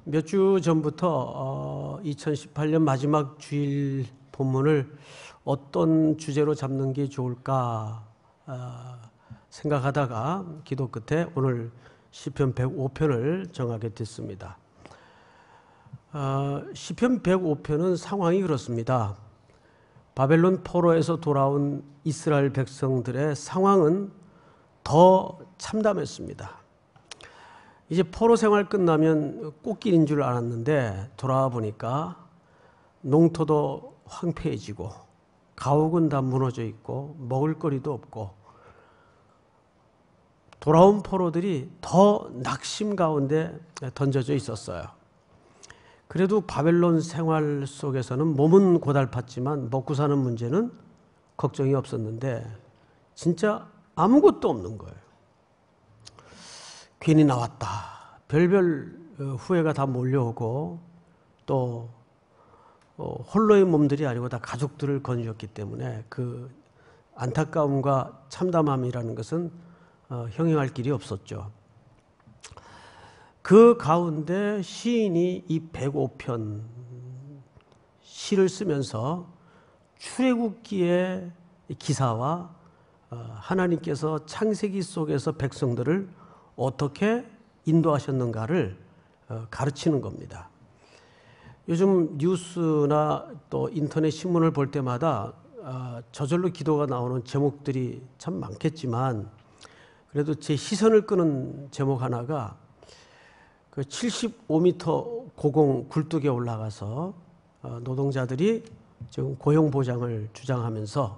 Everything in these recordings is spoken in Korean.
몇 주 전부터 2018년 마지막 주일 본문을 어떤 주제로 잡는 게 좋을까 생각하다가 기도 끝에 오늘 시편 105편을 정하게 됐습니다. 시편 105편은 상황이 그렇습니다. 바벨론 포로에서 돌아온 이스라엘 백성들의 상황은 더 참담했습니다. 이제 포로 생활 끝나면 꽃길인 줄 알았는데 돌아와 보니까 농토도 황폐해지고 가옥은 다 무너져 있고 먹을거리도 없고 돌아온 포로들이 더 낙심 가운데 던져져 있었어요. 그래도 바벨론 생활 속에서는 몸은 고달팠지만 먹고 사는 문제는 걱정이 없었는데 진짜 아무것도 없는 거예요. 괜히 나왔다. 별별 후회가 다 몰려오고 또 홀로의 몸들이 아니고 다 가족들을 거느렸기 때문에 그 안타까움과 참담함이라는 것은 형용할 길이 없었죠. 그 가운데 시인이 이 105편 시를 쓰면서 출애굽기의 기사와 하나님께서 창세기 속에서 백성들을 어떻게 인도하셨는가를 가르치는 겁니다. 요즘 뉴스나 또 인터넷 신문을 볼 때마다 저절로 기도가 나오는 제목들이 참 많겠지만 그래도 제 시선을 끄는 제목 하나가 그 75m 고공 굴뚝에 올라가서 노동자들이 지금 고용보장을 주장하면서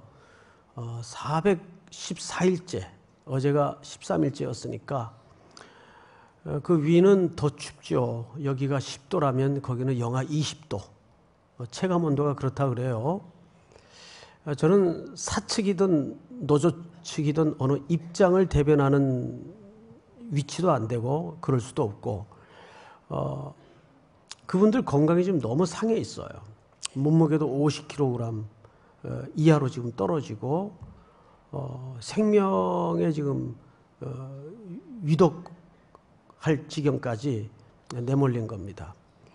414일째, 어제가 13일째였으니까 그 위는 더 춥죠. 여기가 10도라면 거기는 영하 20도. 체감 온도가 그렇다 그래요. 저는 사측이든 노조 측이든 어느 입장을 대변하는 위치도 안 되고 그럴 수도 없고 그분들 건강이 지금 너무 상해 있어요. 몸무게도 50kg 이하로 지금 떨어지고 생명에 지금 위독할 지경까지 내몰린 겁니다.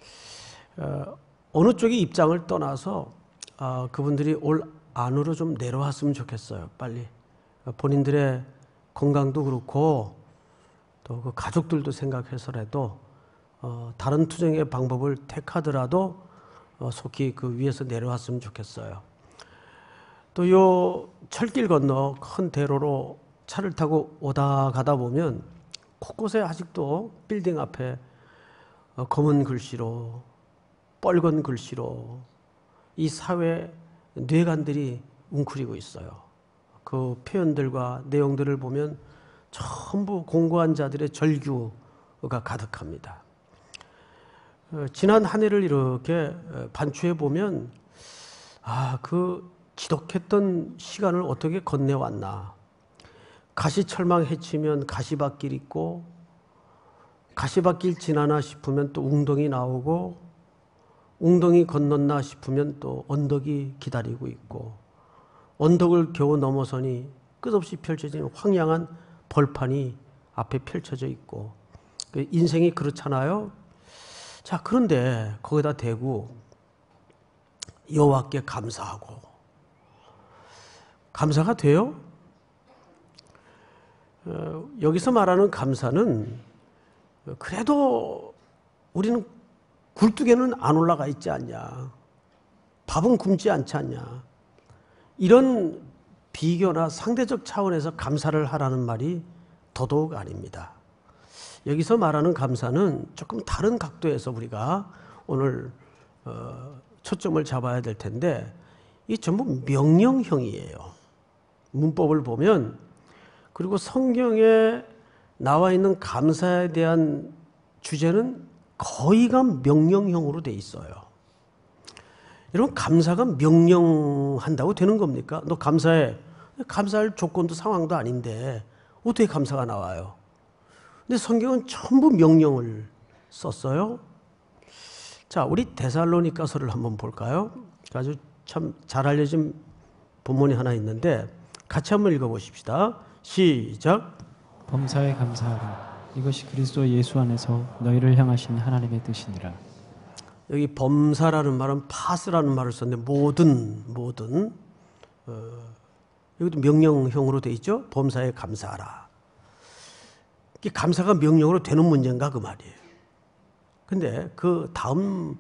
어느 쪽의 입장을 떠나서 그분들이 올 안으로 좀 내려왔으면 좋겠어요. 빨리 본인들의 건강도 그렇고 또 그 가족들도 생각해서라도 다른 투쟁의 방법을 택하더라도 속히 그 위에서 내려왔으면 좋겠어요. 또 요 철길 건너 큰 대로로 차를 타고 오다 가다 보면 곳곳에 아직도 빌딩 앞에 검은 글씨로 빨간 글씨로 이 사회 뇌관들이 웅크리고 있어요. 그 표현들과 내용들을 보면 전부 공고한 자들의 절규가 가득합니다. 지난 한 해를 이렇게 반추해 보면 그 지독했던 시간을 어떻게 건네왔나. 가시철망 헤치면 가시밭길 있고 가시밭길 지나나 싶으면 또 웅덩이 나오고 웅덩이 건넜나 싶으면 또 언덕이 기다리고 있고 언덕을 겨우 넘어서니 끝없이 펼쳐진 황량한 벌판이 앞에 펼쳐져 있고 인생이 그렇잖아요. 자, 그런데 거기다 대고 여호와께 감사하고 감사가 돼요? 여기서 말하는 감사는 그래도 우리는 굴뚝에는 안 올라가 있지 않냐. 밥은 굶지 않지 않냐. 이런 비교나 상대적 차원에서 감사를 하라는 말이 더더욱 아닙니다. 여기서 말하는 감사는 조금 다른 각도에서 우리가 오늘 초점을 잡아야 될 텐데 이 전부 명령형이에요. 문법을 보면 그리고 성경에 나와 있는 감사에 대한 주제는 거의가 명령형으로 돼 있어요. 여러분, 감사가 명령한다고 되는 겁니까? 너 감사해. 감사할 조건도 상황도 아닌데 어떻게 감사가 나와요? 근데 성경은 전부 명령을 썼어요. 자, 우리 데살로니가서를 한번 볼까요? 아주 참 잘 알려진 본문이 하나 있는데 같이 한번 읽어보십시다. 시작. 범사에 감사하라. 이것이 그리스도 예수 안에서 너희를 향하신 하나님의 뜻이니라. 여기 범사라는 말은 파스라는 말을 썼는데 모든 여기도 명령형으로 돼 있죠. 범사에 감사하라. 이게 감사가 명령으로 되는 문제인가 그 말이에요. 근데 그 다음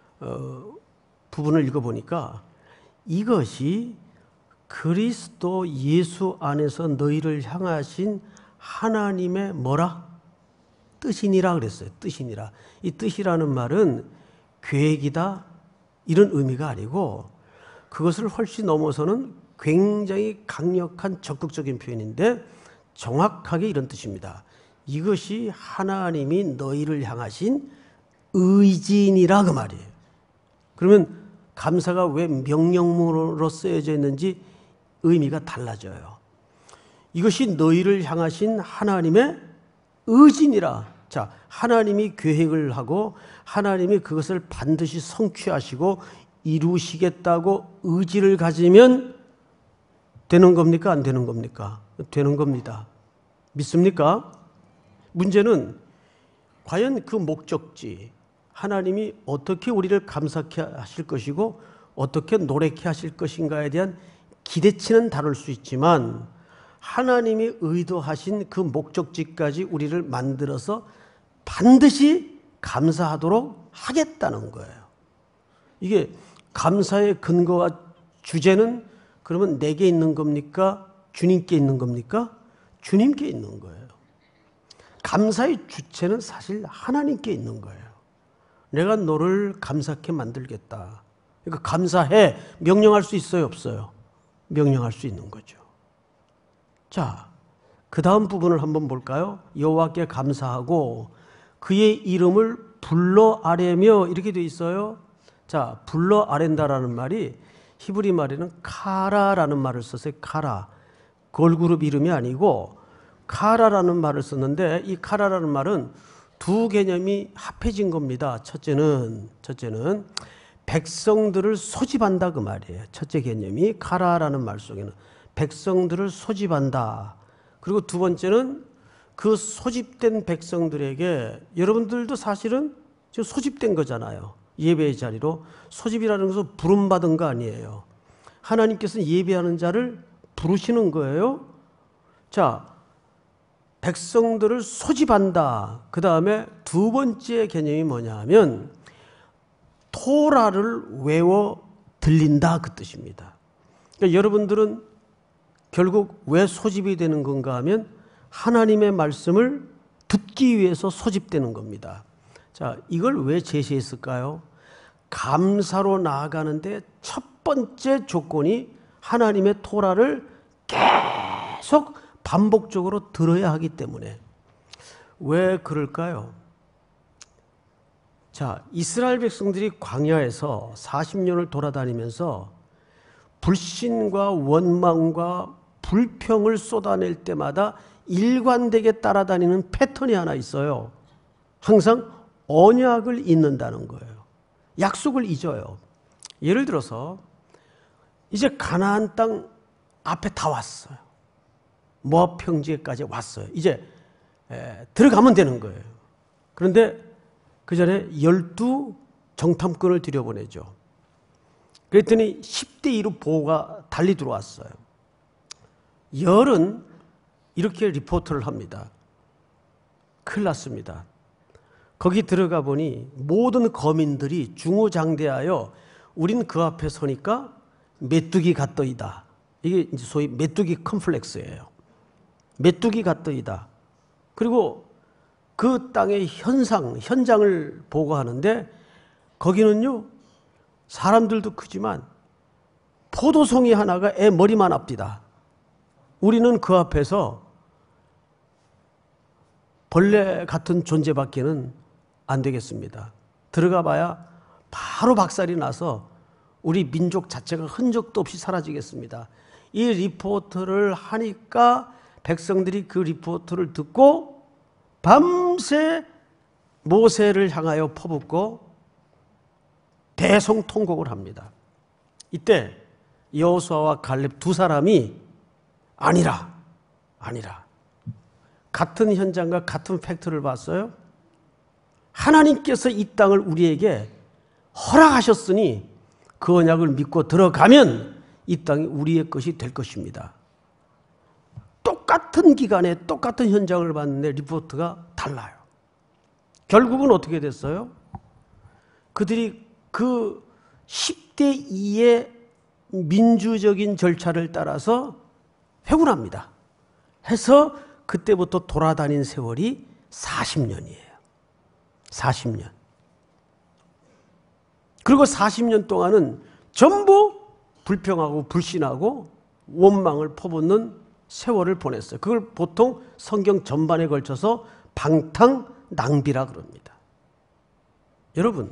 부분을 읽어보니까 이것이 그리스도 예수 안에서 너희를 향하신 하나님의 뭐라? 뜻이니라 그랬어요. 뜻이니라. 이 뜻이라는 말은 계획이다 이런 의미가 아니고 그것을 훨씬 넘어서는 굉장히 강력한 적극적인 표현인데 정확하게 이런 뜻입니다. 이것이 하나님이 너희를 향하신 의지니라 그 말이에요. 그러면 감사가 왜 명령문으로 쓰여져 있는지 의미가 달라져요. 이것이 너희를 향하신 하나님의 의지니라. 자, 하나님이 계획을 하고 하나님이 그것을 반드시 성취하시고 이루시겠다고 의지를 가지면 되는 겁니까? 안 되는 겁니까? 되는 겁니다. 믿습니까? 문제는 과연 그 목적지, 하나님이 어떻게 우리를 감사케 하실 것이고 어떻게 노래케 하실 것인가에 대한 기대치는 다를 수 있지만 하나님이 의도하신 그 목적지까지 우리를 만들어서 반드시 감사하도록 하겠다는 거예요. 이게 감사의 근거와 주제는 그러면 내게 있는 겁니까? 주님께 있는 겁니까? 주님께 있는 거예요. 감사의 주체는 사실 하나님께 있는 거예요. 내가 너를 감사케 만들겠다. 그러니까 감사해. 명령할 수 있어요? 없어요? 명령할 수 있는 거죠. 자, 그 다음 부분을 한번 볼까요? 여호와께 감사하고 그의 이름을 불러 아뢰며 이렇게 돼 있어요. 자, 불러 아랜다라는 말이 히브리 말에는 카라라는 말을 썼어요. 카라. 걸그룹 이름이 아니고 카라라는 말을 썼는데 이 카라라는 말은 두 개념이 합해진 겁니다. 첫째는 백성들을 소집한다 그 말이에요. 첫째 개념이 카라라는 말 속에는 백성들을 소집한다. 그리고 두 번째는 그 소집된 백성들에게 여러분들도 사실은 지금 소집된 거잖아요. 예배의 자리로. 소집이라는 것은 부름받은 거 아니에요. 하나님께서는 예배하는 자를 부르시는 거예요. 자, 백성들을 소집한다. 그 다음에 두 번째 개념이 뭐냐 하면 토라를 외워 들린다 그 뜻입니다. 그러니까 여러분들은 결국 왜 소집이 되는 건가 하면 하나님의 말씀을 듣기 위해서 소집되는 겁니다. 자, 이걸 왜 제시했을까요? 감사로 나아가는데 첫 번째 조건이 하나님의 토라를 계속 반복적으로 들어야 하기 때문에. 왜 그럴까요? 자, 이스라엘 백성들이 광야에서 40년을 돌아다니면서 불신과 원망과 불평을 쏟아낼 때마다 일관되게 따라다니는 패턴이 하나 있어요. 항상 언약을 잊는다는 거예요. 약속을 잊어요. 예를 들어서 이제 가나안 땅 앞에 다 왔어요. 모압 평지에까지 왔어요. 이제 들어가면 되는 거예요. 그런데 그 전에 12 정탐꾼을 들여보내죠. 그랬더니 10대 2로 보고가 달리 들어왔어요. 열은 이렇게 리포트를 합니다. 큰일 났습니다. 거기 들어가 보니 모든 거민들이 중후장대하여 우린 그 앞에 서니까 메뚜기 같더이다. 이게 이제 소위 메뚜기 컴플렉스예요. 메뚜기 같더이다. 그리고 그 땅의 현장을 보고하는데 거기는요, 사람들도 크지만 포도송이 하나가 애 머리만 앞디다. 우리는 그 앞에서 벌레 같은 존재밖에는 안 되겠습니다. 들어가 봐야 바로 박살이 나서 우리 민족 자체가 흔적도 없이 사라지겠습니다. 이 리포트를 하니까 백성들이 그 리포트를 듣고 밤새 모세를 향하여 퍼붓고 대성통곡을 합니다. 이때 여호수아와 갈렙 두 사람이 아니라 같은 현장과 같은 팩트를 봤어요? 하나님께서 이 땅을 우리에게 허락하셨으니 그 언약을 믿고 들어가면 이 땅이 우리의 것이 될 것입니다. 똑같은 기간에 똑같은 현장을 봤는데 리포트가 달라요. 결국은 어떻게 됐어요? 그들이 그 10대 2의 민주적인 절차를 따라서 회군합니다. 해서 그때부터 돌아다닌 세월이 40년이에요. 40년. 그리고 40년 동안은 전부 불평하고 불신하고 원망을 퍼붓는 세월을 보냈어요. 그걸 보통 성경 전반에 걸쳐서 방탕낭비라 그럽니다. 여러분,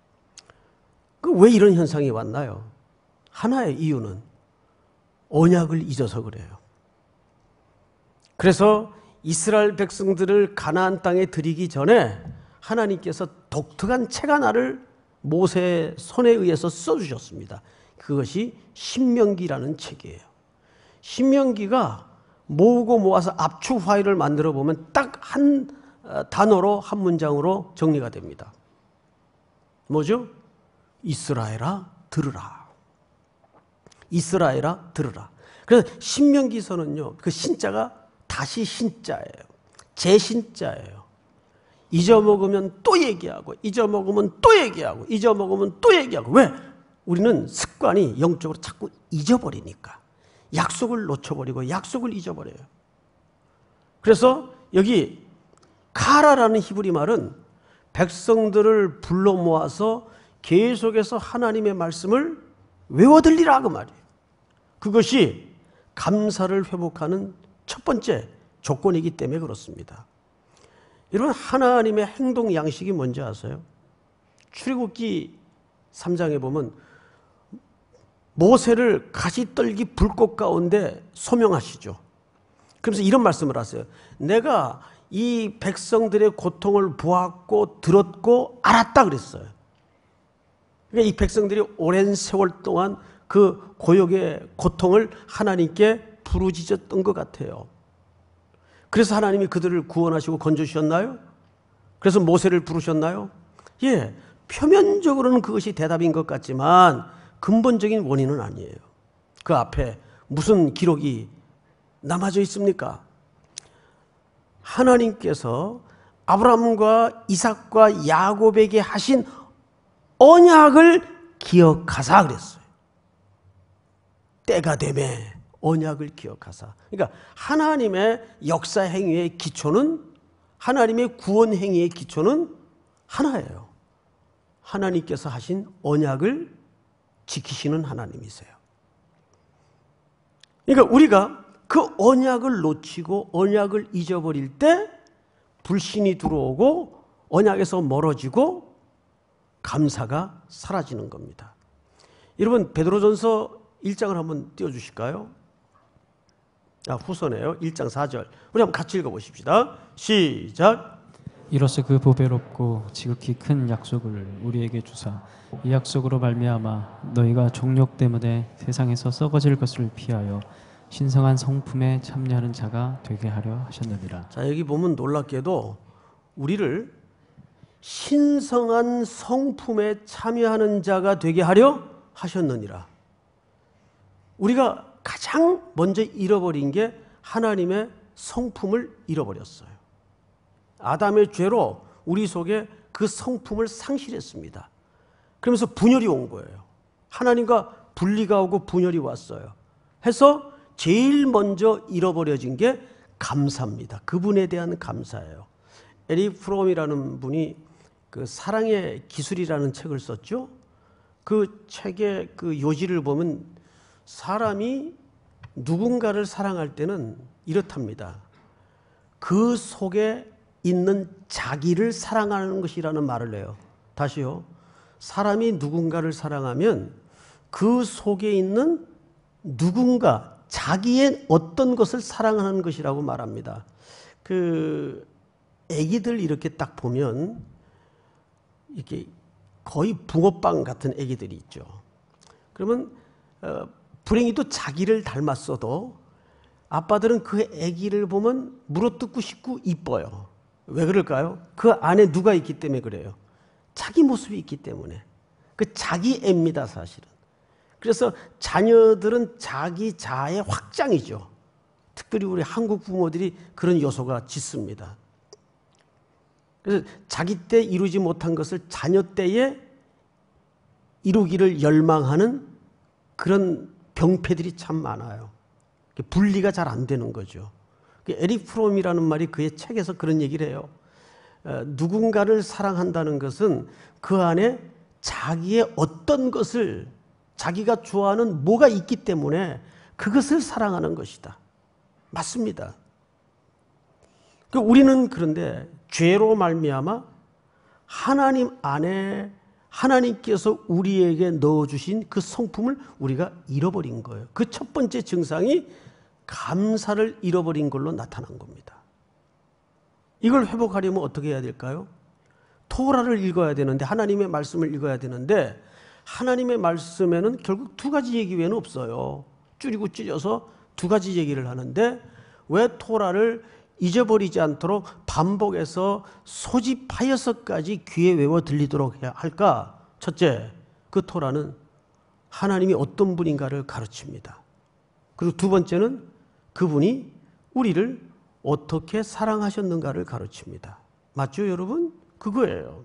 왜 이런 현상이 왔나요? 하나의 이유는 언약을 잊어서 그래요. 그래서 이스라엘 백성들을 가나안 땅에 들이기 전에 하나님께서 독특한 책 하나를 모세의 손에 의해서 써주셨습니다. 그것이 신명기라는 책이에요. 신명기가 모으고 모아서 압축 파일을 만들어 보면 딱 한 단어로 한 문장으로 정리가 됩니다. 뭐죠? 이스라엘아 들으라. 이스라엘아 들으라. 그래서 신명기서는요, 그 신자가 다시 신자예요. 재신자예요. 잊어먹으면 또 얘기하고, 잊어먹으면 또 얘기하고, 잊어먹으면 또 얘기하고. 왜? 우리는 습관이 영적으로 자꾸 잊어버리니까. 약속을 놓쳐버리고 약속을 잊어버려요. 그래서 여기 카라라는 히브리 말은 백성들을 불러 모아서 계속해서 하나님의 말씀을 외워들리라 그 말이에요. 그것이 감사를 회복하는 첫 번째 조건이기 때문에 그렇습니다. 여러분, 하나님의 행동 양식이 뭔지 아세요? 출애굽기 3장에 보면 모세를 가시떨기 불꽃 가운데 소명하시죠. 그러면서 이런 말씀을 하세요. 내가 이 백성들의 고통을 보았고 들었고 알았다 그랬어요. 그러니까 이 백성들이 오랜 세월 동안 그 고역의 고통을 하나님께 부르짖었던 것 같아요. 그래서 하나님이 그들을 구원하시고 건져주셨나요? 그래서 모세를 부르셨나요? 예, 표면적으로는 그것이 대답인 것 같지만 근본적인 원인은 아니에요. 그 앞에 무슨 기록이 남아져 있습니까? 하나님께서 아브라함과 이삭과 야곱에게 하신 언약을 기억하사 그랬어요. 때가 되매 언약을 기억하사. 그러니까 하나님의 역사 행위의 기초는, 하나님의 구원 행위의 기초는 하나예요. 하나님께서 하신 언약을 지키시는 하나님이세요. 그러니까 우리가 그 언약을 놓치고 언약을 잊어버릴 때 불신이 들어오고 언약에서 멀어지고 감사가 사라지는 겁니다. 여러분, 베드로전서 1장을 한번 띄워주실까요? 후서네요. 1장 4절. 우리 한번 같이 읽어보십시다. 시작. 이로써 그 보배롭고 지극히 큰 약속을 우리에게 주사 이 약속으로 말미암아 너희가 정욕 때문에 세상에서 썩어질 것을 피하여 신성한 성품에 참여하는 자가 되게 하려 하셨느니라. 자, 여기 보면 놀랍게도 우리를 신성한 성품에 참여하는 자가 되게 하려 하셨느니라. 우리가 가장 먼저 잃어버린 게 하나님의 성품을 잃어버렸어요. 아담의 죄로 우리 속에 그 성품을 상실했습니다. 그러면서 분열이 온 거예요. 하나님과 분리가 오고 분열이 왔어요. 해서 제일 먼저 잃어버려진 게 감사입니다. 그분에 대한 감사예요. 에릭 프롬이라는 분이 그 사랑의 기술이라는 책을 썼죠. 그 책의 그 요지를 보면 사람이 누군가를 사랑할 때는 이렇답니다. 그 속에 있는 자기를 사랑하는 것이라는 말을 해요. 다시요. 사람이 누군가를 사랑하면 그 속에 있는 누군가, 자기의 어떤 것을 사랑하는 것이라고 말합니다. 그 애기들 이렇게 딱 보면 이렇게 거의 붕어빵 같은 애기들이 있죠. 그러면 불행히도 자기를 닮았어도 아빠들은 그 아기를 보면 물어뜯고 싶고 이뻐요. 왜 그럴까요? 그 안에 누가 있기 때문에 그래요. 자기 모습이 있기 때문에. 그 자기 애입니다, 사실은. 그래서 자녀들은 자기 자아의 확장이죠. 특별히 우리 한국 부모들이 그런 요소가 짙습니다. 그래서 자기 때 이루지 못한 것을 자녀 때에 이루기를 열망하는 그런 병폐들이 참 많아요. 분리가 잘 안 되는 거죠. 에릭 프롬이라는 말이 그의 책에서 그런 얘기를 해요. 누군가를 사랑한다는 것은 그 안에 자기의 어떤 것을 자기가 좋아하는 뭐가 있기 때문에 그것을 사랑하는 것이다. 맞습니다. 우리는 그런데 죄로 말미암아 하나님 안에 하나님께서 우리에게 넣어주신 그 성품을 우리가 잃어버린 거예요. 그 첫 번째 증상이 감사를 잃어버린 걸로 나타난 겁니다. 이걸 회복하려면 어떻게 해야 될까요? 토라를 읽어야 되는데, 하나님의 말씀을 읽어야 되는데, 하나님의 말씀에는 결국 두 가지 얘기 외에는 없어요. 줄이고 줄여서 두 가지 얘기를 하는데, 왜 토라를 잊어버리지 않도록 반복해서 소집하여서까지 귀에 외워 들리도록 해야 할까? 첫째, 그 토라는 하나님이 어떤 분인가를 가르칩니다. 그리고 두 번째는 그분이 우리를 어떻게 사랑하셨는가를 가르칩니다. 맞죠, 여러분? 그거예요.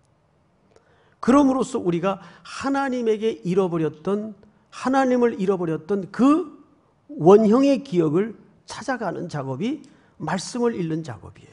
그럼으로써 우리가 하나님에게 하나님을 잃어버렸던 그 원형의 기억을 찾아가는 작업이 말씀을 읽는 작업이에요.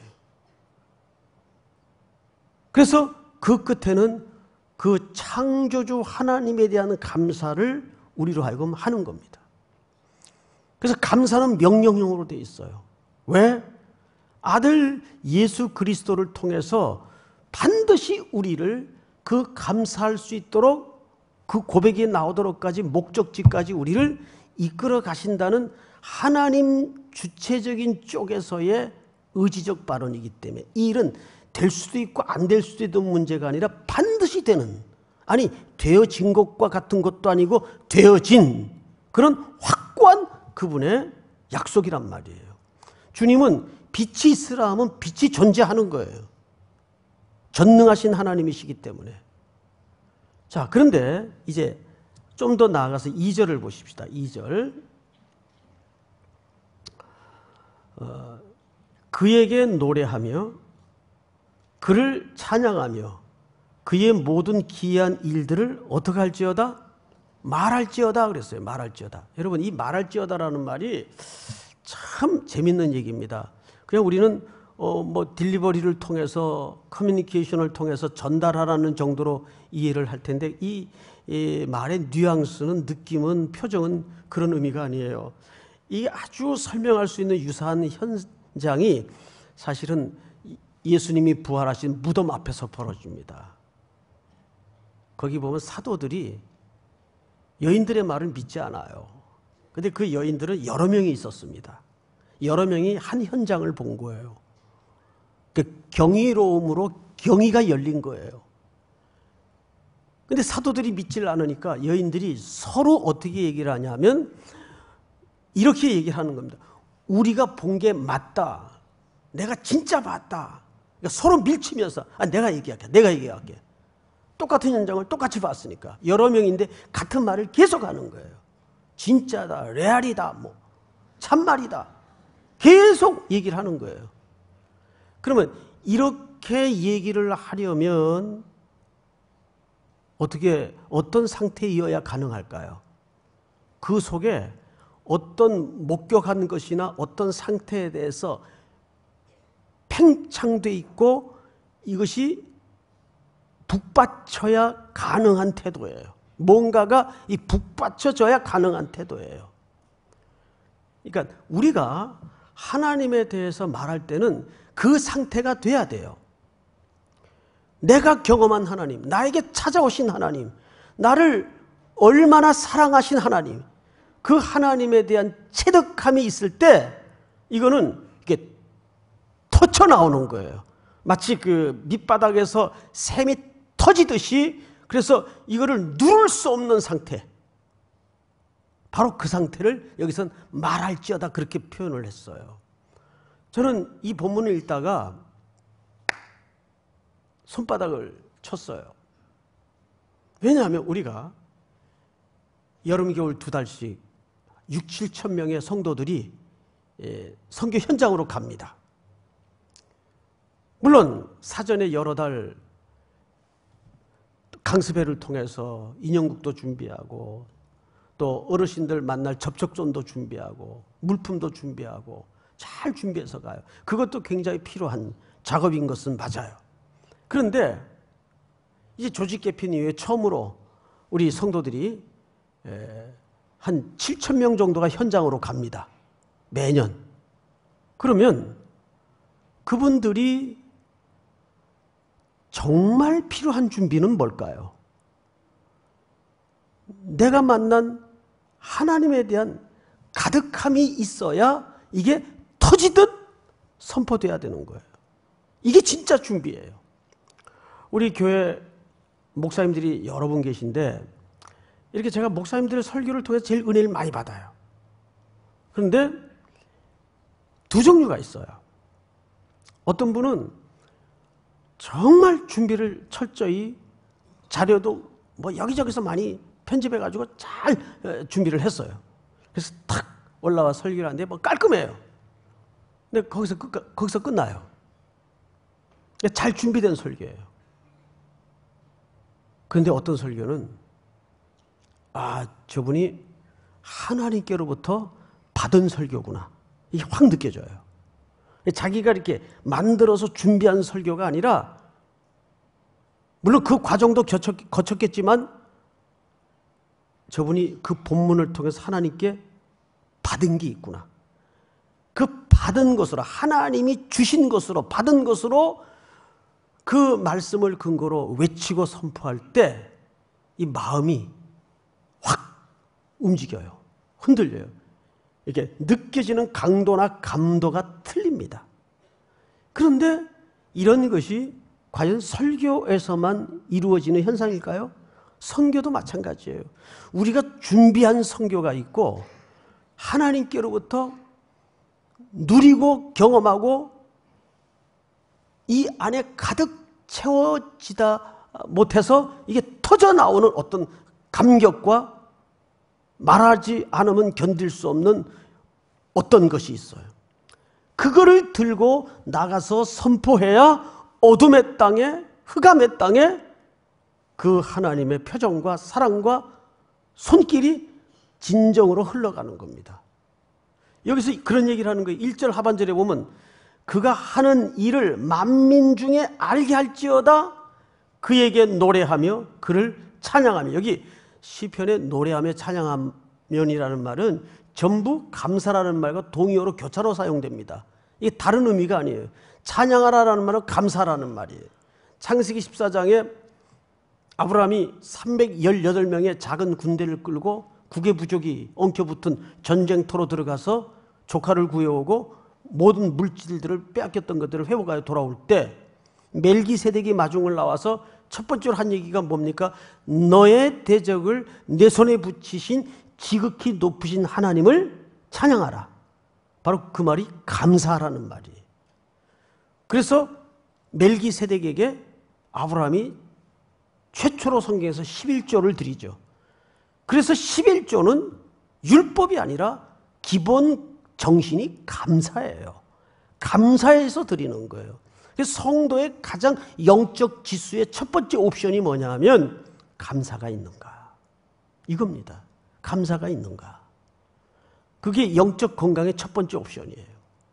그래서 그 끝에는 그 창조주 하나님에 대한 감사를 우리로 하여금 하는 겁니다. 그래서 감사는 명령형으로 되어 있어요. 왜? 아들 예수 그리스도를 통해서 반드시 우리를 그 감사할 수 있도록 그 고백이 나오도록까지 목적지까지 우리를 이끌어 가신다는 하나님 주체적인 쪽에서의 의지적 발언이기 때문에 이 일은 될 수도 있고 안 될 수도 있는 문제가 아니라 반드시 되는, 아니 되어진 것과 같은 것도 아니고 되어진 그런 확고한 그분의 약속이란 말이에요. 주님은 빛이 있으라 하면 빛이 존재하는 거예요. 전능하신 하나님이시기 때문에. 자, 그런데 이제 좀 더 나아가서 2절을 보십시다. 2절. 그에게 노래하며 그를 찬양하며 그의 모든 기이한 일들을 어떻게 할지어다? 말할지어다 그랬어요. 말할지어다. 여러분, 이 말할지어다라는 말이 참 재밌는 얘기입니다. 그냥 우리는 딜리버리를 통해서 커뮤니케이션을 통해서 전달하라는 정도로 이해를 할 텐데 이 말의 뉘앙스는, 느낌은, 표정은 그런 의미가 아니에요. 이 아주 설명할 수 있는 유사한 현장이 사실은 예수님이 부활하신 무덤 앞에서 벌어집니다. 거기 보면 사도들이 여인들의 말을 믿지 않아요. 그런데 그 여인들은 여러 명이 있었습니다. 여러 명이 한 현장을 본 거예요. 그 경이로움으로 경이가 열린 거예요. 그런데 사도들이 믿질 않으니까 여인들이 서로 어떻게 얘기를 하냐면 이렇게 얘기를 하는 겁니다. 우리가 본 게 맞다. 내가 진짜 봤다. 그러니까 서로 밀치면서 내가 얘기할게. 똑같은 현장을 똑같이 봤으니까 여러 명인데 같은 말을 계속 하는 거예요. 진짜다, 레알이다, 참말이다. 계속 얘기를 하는 거예요. 그러면 이렇게 얘기를 하려면 어떤 상태이어야 가능할까요? 그 속에 어떤 목격한 것이나 어떤 상태에 대해서 팽창돼 있고 이것이 북받쳐야 가능한 태도예요. 뭔가가 이 북받쳐져야 가능한 태도예요. 그러니까 우리가 하나님에 대해서 말할 때는 그 상태가 돼야 돼요. 내가 경험한 하나님, 나에게 찾아오신 하나님, 나를 얼마나 사랑하신 하나님, 그 하나님에 대한 체득함이 있을 때 이거는 이게 터쳐 나오는 거예요. 마치 그 밑바닥에서 샘이 터지듯이. 그래서 이거를 누를 수 없는 상태, 바로 그 상태를 여기선 말할지어다 그렇게 표현을 했어요. 저는 이 본문을 읽다가 손바닥을 쳤어요. 왜냐하면 우리가 여름, 겨울 2달씩 6, 7천 명의 성도들이 선교 현장으로 갑니다. 물론 사전에 여러 달 강습회를 통해서 인형국도 준비하고 또 어르신들 만날 접촉존도 준비하고 물품도 준비하고 잘 준비해서 가요. 그것도 굉장히 필요한 작업인 것은 맞아요. 그런데 이제 조직 개편 이후에 처음으로 우리 성도들이 한 7천 명 정도가 현장으로 갑니다. 매년. 그러면 그분들이 정말 필요한 준비는 뭘까요? 내가 만난 하나님에 대한 가득함이 있어야 이게 터지듯 선포돼야 되는 거예요. 이게 진짜 준비예요. 우리 교회 목사님들이 여러 분 계신데 이렇게 제가 목사님들의 설교를 통해서 제일 은혜를 많이 받아요. 그런데 두 종류가 있어요. 어떤 분은 정말 준비를 철저히 자료도 뭐 여기저기서 많이 편집해가지고 잘 준비를 했어요. 그래서 탁 올라와 설교를 하는데 뭐 깔끔해요. 근데 거기서 끝나요. 잘 준비된 설교예요. 그런데 어떤 설교는 저분이 하나님께로부터 받은 설교구나. 이게 확 느껴져요. 자기가 이렇게 만들어서 준비한 설교가 아니라 물론 그 과정도 거쳤겠지만 저분이 그 본문을 통해서 하나님께 받은 게 있구나. 그 받은 것으로 하나님이 주신 것으로 받은 것으로 그 말씀을 근거로 외치고 선포할 때 이 마음이 확 움직여요. 흔들려요. 이게 느껴지는 강도나 감도가 틀립니다. 그런데 이런 것이 과연 설교에서만 이루어지는 현상일까요? 선교도 마찬가지예요. 우리가 준비한 선교가 있고 하나님께로부터 누리고 경험하고 이 안에 가득 채워지다 못해서 이게 터져 나오는 어떤 감격과 말하지 않으면 견딜 수 없는 어떤 것이 있어요. 그거를 들고 나가서 선포해야 어둠의 땅에, 흑암의 땅에 그 하나님의 표정과 사랑과 손길이 진정으로 흘러가는 겁니다. 여기서 그런 얘기를 하는 거예요. 1절 하반절에 보면 그가 하는 일을 만민 중에 알게 할지어다 그에게 노래하며 그를 찬양하며. 여기 시편에 노래하며 찬양하면이라는 말은 전부 감사라는 말과 동의어로 교차로 사용됩니다. 이게 다른 의미가 아니에요. 찬양하라는 말은 감사라는 말이에요. 창세기 14장에 아브라함이 318명의 작은 군대를 끌고 국의 부족이 엉켜붙은 전쟁터로 들어가서 조카를 구해오고 모든 물질들을 빼앗겼던 것들을 회복하여 돌아올 때 멜기세덱이 마중을 나와서 첫 번째로 한 얘기가 뭡니까? 너의 대적을 내 손에 붙이신 지극히 높으신 하나님을 찬양하라. 바로 그 말이 감사하라는 말이에요. 그래서 멜기세덱에게 아브라함이 최초로 성경에서 11조를 드리죠. 그래서 11조는 율법이 아니라 기본 정신이 감사예요. 감사해서 드리는 거예요. 그래서 성도의 가장 영적 지수의 첫 번째 옵션이 뭐냐 하면 감사가 있는가. 이겁니다. 감사가 있는가. 그게 영적 건강의 첫 번째 옵션이에요.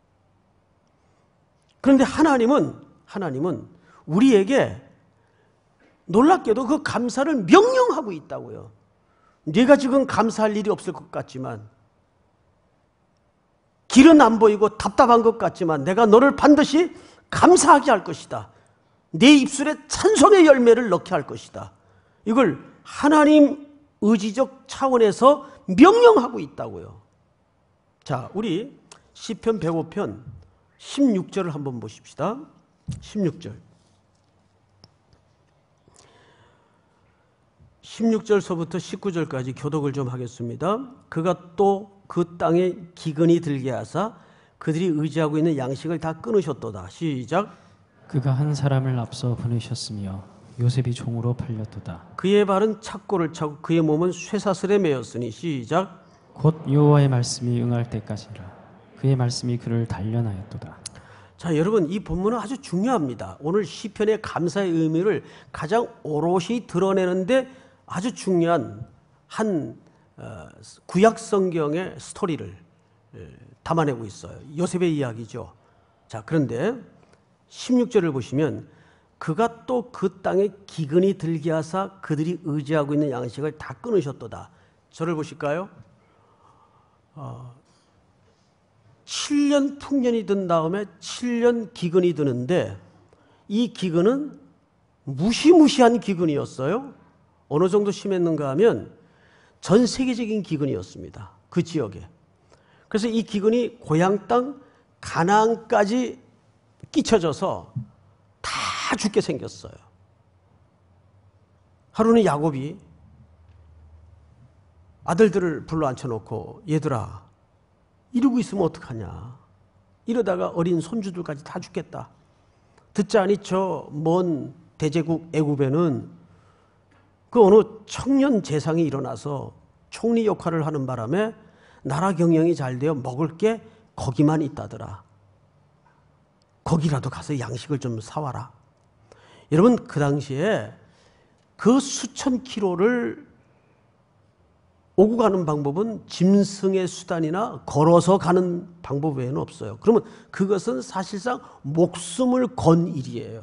그런데 하나님은 우리에게 놀랍게도 그 감사를 명령하고 있다고요. 네가 지금 감사할 일이 없을 것 같지만, 길은 안 보이고 답답한 것 같지만 내가 너를 반드시 감사하게 할 것이다. 내 입술에 찬송의 열매를 넣게 할 것이다. 이걸 하나님 의지적 차원에서 명령하고 있다고요. 자, 우리 시편 105편 16절을 한번 보십시다. 16절. 16절서부터 19절까지 교독을 좀 하겠습니다. 그가 또 그 땅에 기근이 들게 하사 그들이 의지하고 있는 양식을 다 끊으셨도다. 시작. 그가 한 사람을 앞서 보내셨으며 요셉이 종으로 팔렸도다. 그의 발은 착고를 차고 그의 몸은 쇠사슬에 매였으니. 시작. 곧 여호와의 말씀이 응할 때까지라. 그의 말씀이 그를 단련하였도다. 자, 여러분, 이 본문은 아주 중요합니다. 오늘 시편의 감사의 의미를 가장 오롯이 드러내는데 아주 중요한 한 구약 성경의 스토리를 담아내고 있어요. 요셉의 이야기죠. 자, 그런데 16절을 보시면 그가 또 그 땅에 기근이 들게 하사 그들이 의지하고 있는 양식을 다 끊으셨도다. 저를 보실까요? 7년 풍년이 든 다음에 7년 기근이 드는데 이 기근은 무시무시한 기근이었어요. 어느 정도 심했는가 하면 전 세계적인 기근이었습니다. 그 지역에. 그래서 이 기근이 고향 땅 가나안까지 끼쳐져서 다 죽게 생겼어요. 하루는 야곱이 아들들을 불러 앉혀놓고 얘들아 이러고 있으면 어떡하냐. 이러다가 어린 손주들까지 다 죽겠다. 듣자니 저 먼 대제국 애굽에는 그 어느 청년 재상이 일어나서 총리 역할을 하는 바람에 나라 경영이 잘 되어 먹을 게 거기만 있다더라. 거기라도 가서 양식을 좀 사와라. 여러분, 그 당시에 그 수천 킬로를 오고 가는 방법은 짐승의 수단이나 걸어서 가는 방법 외에는 없어요. 그러면 그것은 사실상 목숨을 건 일이에요.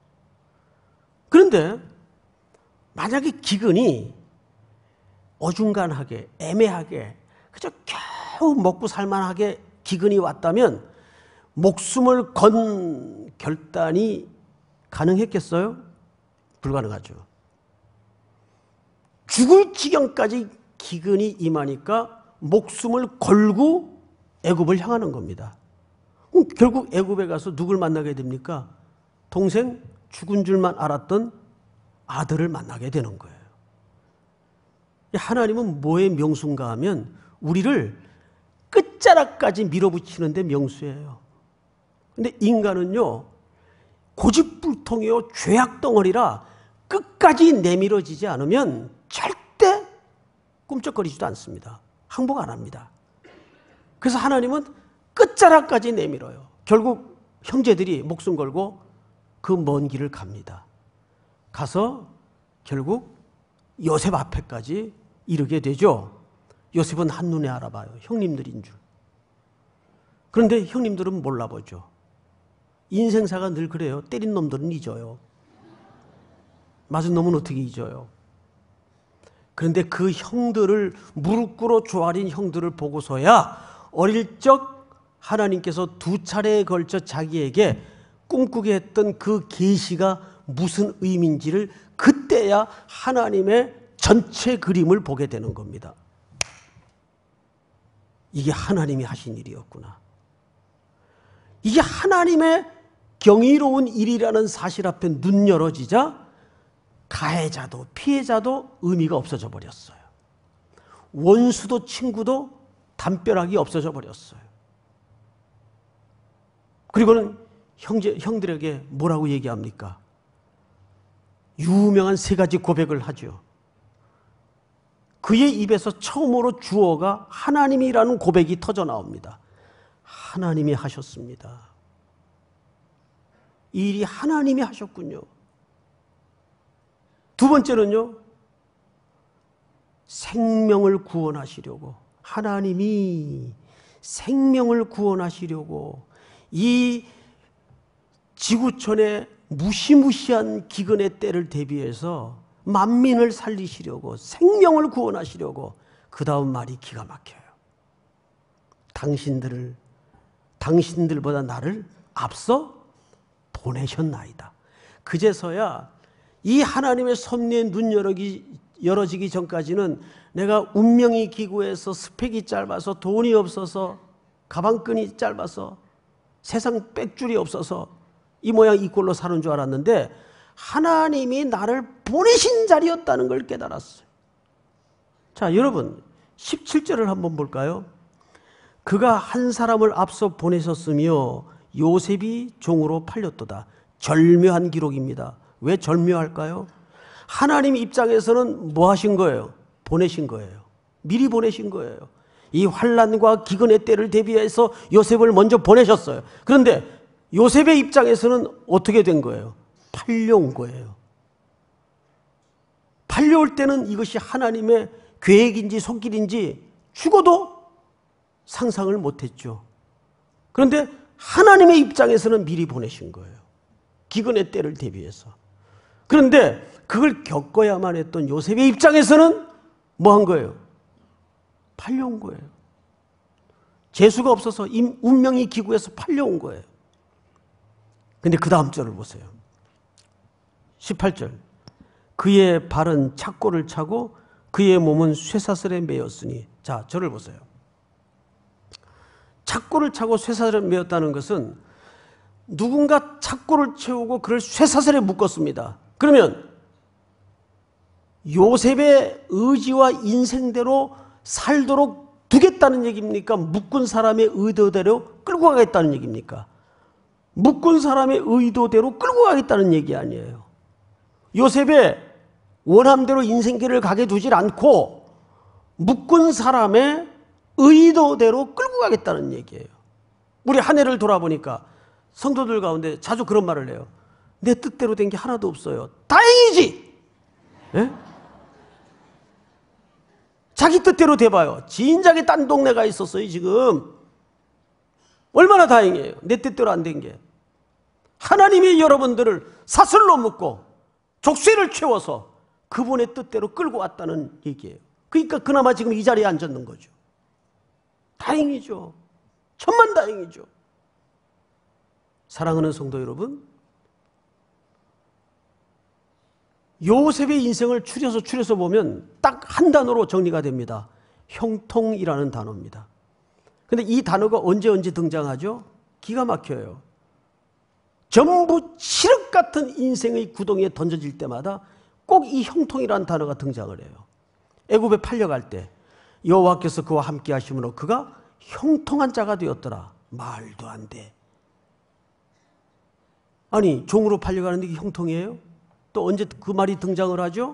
그런데 만약에 기근이 어중간하게 애매하게 그저 겨우 먹고 살만하게 기근이 왔다면 목숨을 건 결단이 가능했겠어요? 불가능하죠. 죽을 지경까지 기근이 임하니까 목숨을 걸고 애굽을 향하는 겁니다. 그럼 결국 애굽에 가서 누굴 만나게 됩니까? 동생 죽은 줄만 알았던 아들을 만나게 되는 거예요. 하나님은 뭐의 명수인가 하면 우리를 끝자락까지 밀어붙이는데 명수예요. 근데 인간은요 고집불통이요 죄악덩어리라 끝까지 내밀어지지 않으면 절대 꿈쩍거리지도 않습니다. 항복 안 합니다. 그래서 하나님은 끝자락까지 내밀어요. 결국 형제들이 목숨 걸고 그 먼 길을 갑니다. 가서 결국 요셉 앞에까지 이르게 되죠. 요셉은 한눈에 알아봐요. 형님들인 줄. 그런데 형님들은 몰라보죠. 인생사가 늘 그래요. 때린 놈들은 잊어요. 맞은 놈은 어떻게 잊어요? 그런데 그 형들을 무릎 꿇어 조아린 형들을 보고서야 어릴 적 하나님께서 두 차례에 걸쳐 자기에게 꿈꾸게 했던 그 계시가 무슨 의미인지를 그때야 하나님의 전체 그림을 보게 되는 겁니다. 이게 하나님이 하신 일이었구나. 이게 하나님의 경이로운 일이라는 사실 앞에 눈 열어지자 가해자도 피해자도 의미가 없어져 버렸어요. 원수도 친구도 담벼락이 없어져 버렸어요. 그리고는 형들에게 뭐라고 얘기합니까? 유명한 세 가지 고백을 하죠. 그의 입에서 처음으로 주어가 하나님이라는 고백이 터져 나옵니다. 하나님이 하셨습니다. 이 일이 하나님이 하셨군요. 두 번째는요, 생명을 구원하시려고, 하나님이 생명을 구원하시려고 이 지구촌의 무시무시한 기근의 때를 대비해서 만민을 살리시려고, 생명을 구원하시려고, 그 다음 말이 기가 막혀요. 당신들보다 나를 앞서 보내셨나이다. 그제서야 이 하나님의 섭리에 눈 열어지기 전까지는 내가 운명이 기구해서 스펙이 짧아서 돈이 없어서 가방끈이 짧아서 세상 빽줄이 없어서 이 모양 이 꼴로 사는 줄 알았는데 하나님이 나를 보내신 자리였다는 걸 깨달았어요. 자, 여러분 17절을 한번 볼까요? 그가 한 사람을 앞서 보내셨으며 요셉이 종으로 팔렸도다. 절묘한 기록입니다. 왜 절묘할까요? 하나님 입장에서는 뭐 하신 거예요? 보내신 거예요. 미리 보내신 거예요. 이 환난과 기근의 때를 대비해서 요셉을 먼저 보내셨어요. 그런데 요셉의 입장에서는 어떻게 된 거예요? 팔려온 거예요. 팔려올 때는 이것이 하나님의 계획인지 손길인지 죽어도 상상을 못했죠. 그런데 하나님의 입장에서는 미리 보내신 거예요. 기근의 때를 대비해서. 그런데 그걸 겪어야만 했던 요셉의 입장에서는 뭐 한 거예요? 팔려온 거예요. 재수가 없어서 운명이 기구해서 팔려온 거예요. 근데 그 다음 절을 보세요. 18절. 그의 발은 착고를 차고 그의 몸은 쇠사슬에 매였으니. 자, 저를 보세요. 착고를 차고 쇠사슬에 매였다는 것은 누군가 착고를 채우고 그를 쇠사슬에 묶었습니다. 그러면 요셉의 의지와 인생대로 살도록 두겠다는 얘기입니까? 묶은 사람의 의도대로 끌고 가겠다는 얘기입니까? 묶은 사람의 의도대로 끌고 가겠다는 얘기 아니에요. 요셉의 원함대로 인생길을 가게 두질 않고 묶은 사람의 의도대로 끌고 가겠다는 얘기예요. 우리 한 해를 돌아보니까 성도들 가운데 자주 그런 말을 해요. 내 뜻대로 된 게 하나도 없어요. 다행이지. 예? 자기 뜻대로 돼봐요. 진작에 딴 동네가 있었어요. 지금 얼마나 다행이에요. 내 뜻대로 안 된 게. 하나님이 여러분들을 사슬로 묶고 족쇄를 채워서 그분의 뜻대로 끌고 왔다는 얘기예요. 그러니까 그나마 지금 이 자리에 앉았는 거죠. 다행이죠. 천만다행이죠. 사랑하는 성도 여러분, 요셉의 인생을 추려서 보면 딱 한 단어로 정리가 됩니다. 형통이라는 단어입니다. 근데 이 단어가 언제 등장하죠? 기가 막혀요. 전부 칠흑 같은 인생의 구덩이에 던져질 때마다 꼭 이 형통이라는 단어가 등장을 해요. 애굽에 팔려갈 때 여호와께서 그와 함께 하심으로 그가 형통한 자가 되었더라. 말도 안 돼. 아니, 종으로 팔려가는데 이게 형통이에요? 또 언제 그 말이 등장을 하죠?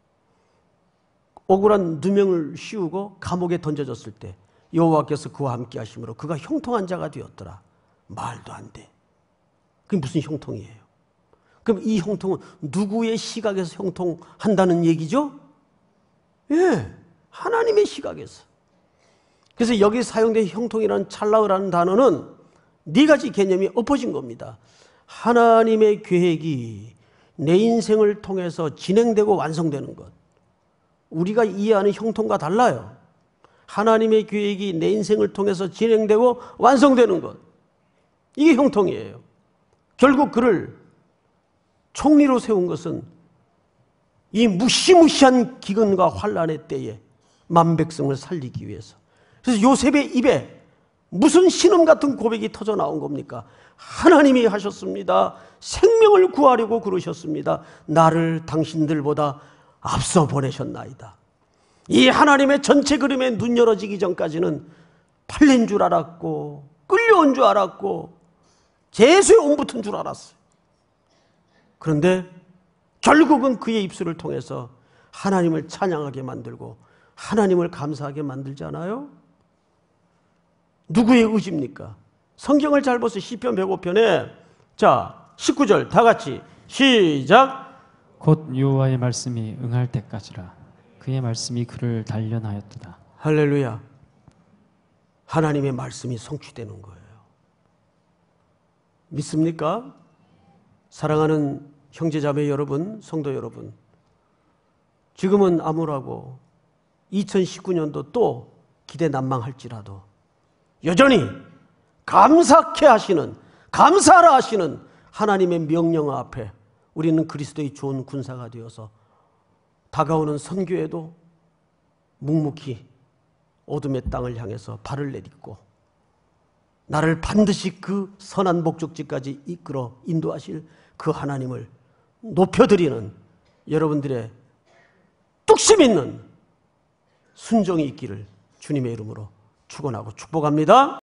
억울한 누명을 씌우고 감옥에 던져졌을 때 여호와께서 그와 함께 하심으로 그가 형통한 자가 되었더라. 말도 안 돼. 그게 무슨 형통이에요? 그럼 이 형통은 누구의 시각에서 형통한다는 얘기죠? 예, 하나님의 시각에서. 그래서 여기 사용된 형통이라는 찰나으라는 단어는 네 가지 개념이 엎어진 겁니다. 하나님의 계획이 내 인생을 통해서 진행되고 완성되는 것. 우리가 이해하는 형통과 달라요. 하나님의 계획이 내 인생을 통해서 진행되고 완성되는 것. 이게 형통이에요. 결국 그를 총리로 세운 것은 이 무시무시한 기근과 환난의 때에 만백성을 살리기 위해서. 그래서 요셉의 입에 무슨 신음 같은 고백이 터져 나온 겁니까? 하나님이 하셨습니다. 생명을 구하려고 그러셨습니다. 나를 당신들보다 앞서 보내셨나이다. 이 하나님의 전체 그림에 눈 열어지기 전까지는 팔린 줄 알았고 끌려온 줄 알았고 재수에 옴붙은 줄 알았어요. 그런데 결국은 그의 입술을 통해서 하나님을 찬양하게 만들고 하나님을 감사하게 만들잖아요. 누구의 의지입니까? 성경을 잘 보세요. 시편 105편에 자 19절 다 같이 시작. 곧 여호와의 말씀이 응할 때까지라 그의 말씀이 그를 단련하였도다. 할렐루야. 하나님의 말씀이 성취되는 거예요. 믿습니까? 사랑하는 형제자매 여러분, 성도 여러분, 지금은 암울하고 2019년도 또 기대 난망할지라도 여전히 감사케 하시는, 감사하라 하시는 하나님의 명령 앞에 우리는 그리스도의 좋은 군사가 되어서 다가오는 선교에도 묵묵히 어둠의 땅을 향해서 발을 내딛고 나를 반드시 그 선한 목적지까지 이끌어 인도하실 그 하나님을 높여드리는 여러분들의 뚝심 있는 순종이 있기를 주님의 이름으로 축원하고 축복합니다.